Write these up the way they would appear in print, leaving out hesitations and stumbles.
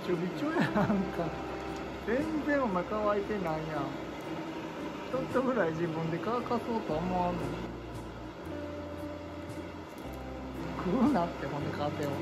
ちょびちょやんか。全然お前乾いてないやん。ちょっとぐらい自分で乾かそうと思わんの？食うなって、ほんで風を。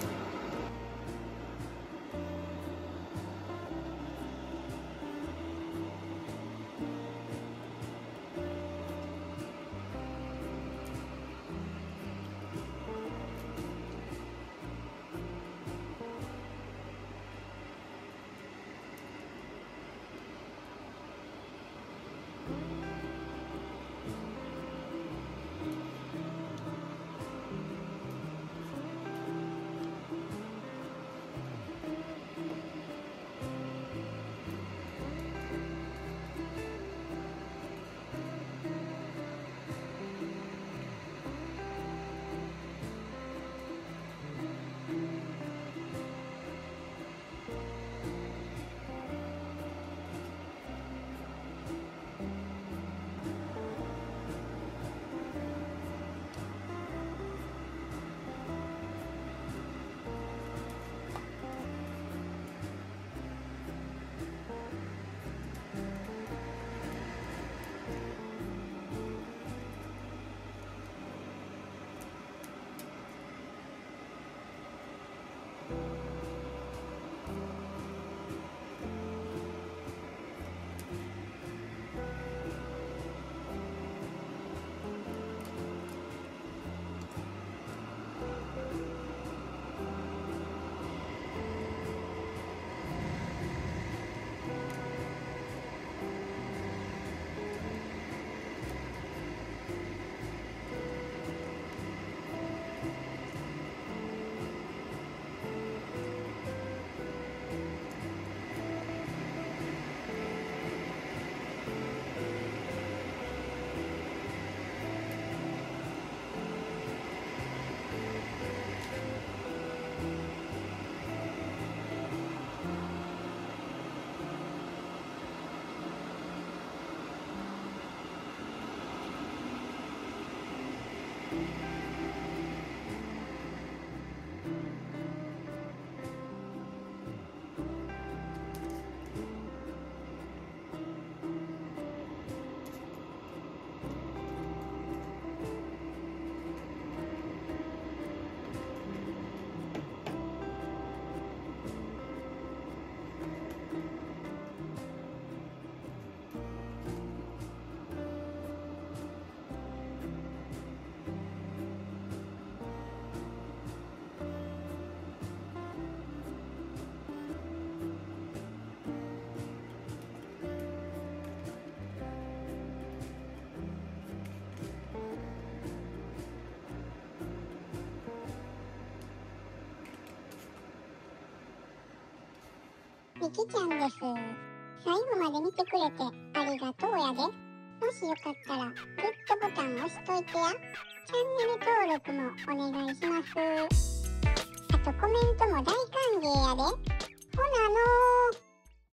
みきちゃんです。最後まで見てくれてありがとうやで。もしよかったらグッドボタン押しといてや。チャンネル登録もお願いします。あとコメントも大歓迎やで。ほなのー。